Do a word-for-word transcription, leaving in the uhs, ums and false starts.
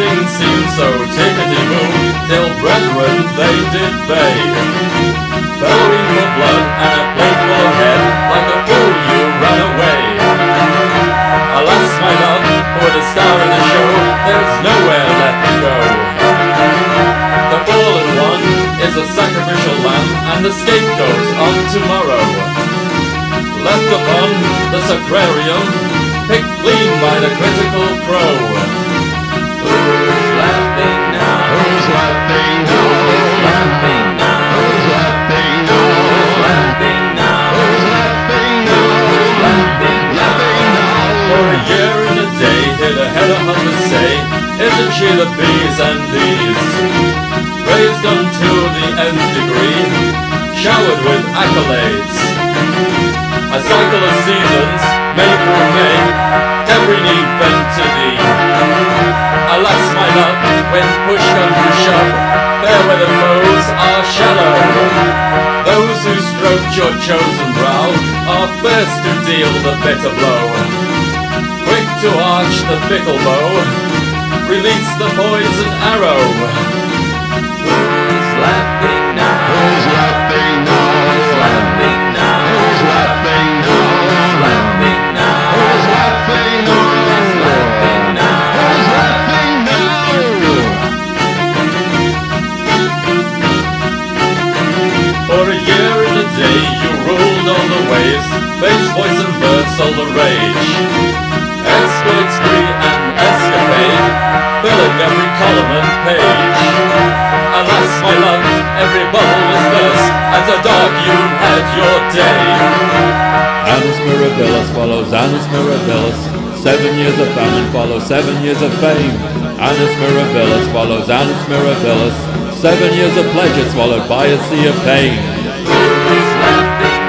things seemed so tickety-boo, till brethren they did beg, bellowing for blood and a plateful of head, like a fool you ran away. Alas, my love, for the star in the show, there's nowhere left to go. The fallen one is a sacrificial lamb, and the scapegoat of tomorrow, left upon the sacrarium, picked clean by the critical crow. Who's laughing now? Who's laughing now? Who's laughing now? Who's laughing now? Who's laughing now? Who's laughing now? Who's laughing now? For a year and a day, hit a head of hunger say, isn't she the bees and these? Raised unto the nth degree, showered with accolades. A cycle of seasons, May through May, every knee bent to thee. Alas, my love, when push comes to shove, fair weather foes are shallow. Those who stroked your chosen brow are first to deal the bitter blow. Quick to arch the fickle bow, release the poison arrow. Who's laughing now? Who's laughing now? Who's laughing now? Who's laughing now? Who's laughing now? Who's laughing now? Who's laughing now? Who's laughing now? For a year and a day you ruled all the waves, bass, voice and verse all the rage. Exploits, spree and escapade, filling every column and page. Alas, my love, every bubble was burst, as a dog you had your day. Annus Mirabilis follows Annus Mirabilis, seven years of famine follows seven years of fame. Annus Mirabilis follows Annus Mirabilis, seven years of pleasure swallowed by a sea of pain. Who's laughing